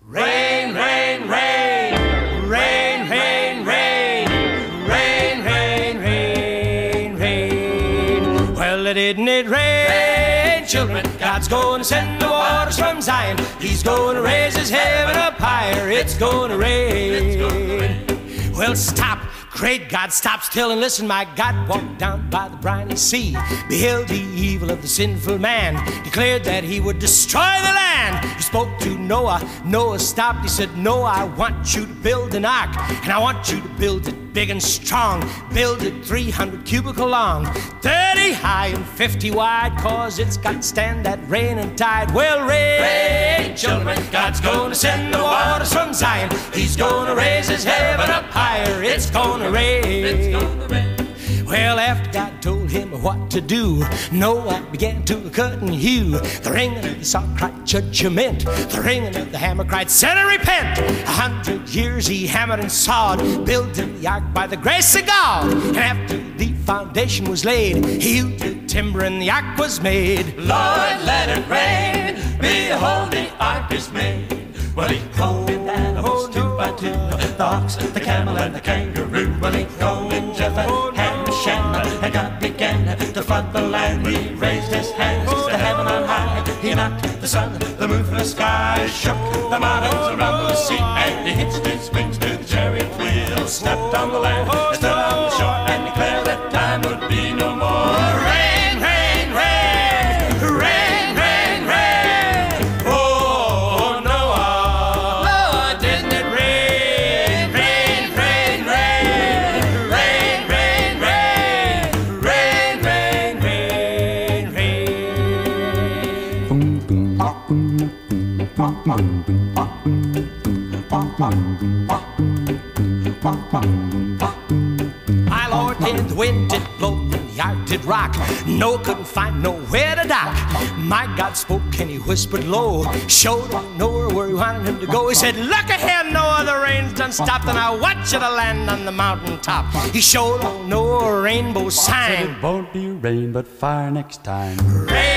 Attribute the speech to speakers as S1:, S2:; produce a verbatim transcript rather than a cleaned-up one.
S1: Rain, rain, rain, rain, rain, rain, rain, rain, rain, rain. Well, didn't it rain, children? God's going to send the waters from Zion. He's going to raise his heaven up higher. It's going to rain. Well, stop. Great God, stop still and listen. My God walked down by the briny sea, beheld the evil of the sinful man, declared that he would destroy the land. He spoke to Noah. Noah stopped. He said, Noah, I want you to build an ark, and I want you to build it big and strong. Build it three hundred cubical long, thirty high and fifty wide, cause it's got to stand that rain and tide. Well, rain, rain, children, God's gonna send the waters from Zion. He's gonna raise his heaven up higher. It's gonna rain. It's gonna rain. Well, after God told him what to do, Noah began to cut and hew. The ringing of the saw cried judgment. The ringing of the hammer cried, sinner, repent. A hundred years he hammered and sawed, building the ark by the grace of God. And after the foundation was laid, he hewed the timber and the ark was made.
S2: Lord, let it rain. Behold, the ark is made. Well, he called in animals two by two, the ox, the camel, and the kangaroo. Well, he called in Japheth, Ham, Shem, and God began to flood the land. He raised his hands to heaven on high. He knocked the sun, the moon from the sky, shook the mountains, rumbled the sea, and he hitched his wings to the chariot wheel, stepped on the land, stood on the shore, and declared that time would be no more. Rain, rain, rain, rain, rain, rain. Oh, Noah, Lord, didn't it rain, rain, rain, rain, rain, rain, rain, rain, rain, rain,
S1: My Lord, did the wind did blow and the ark did rock. Noah couldn't find nowhere to dock. My God spoke and he whispered low, showed him Noah where he wanted him to go. He said, look ahead, Noah, the rain's done stopped, and I want you to land on the mountaintop. He showed old Noah a rainbow sign.
S3: Said it won't be rain but fire next time.
S1: Rain,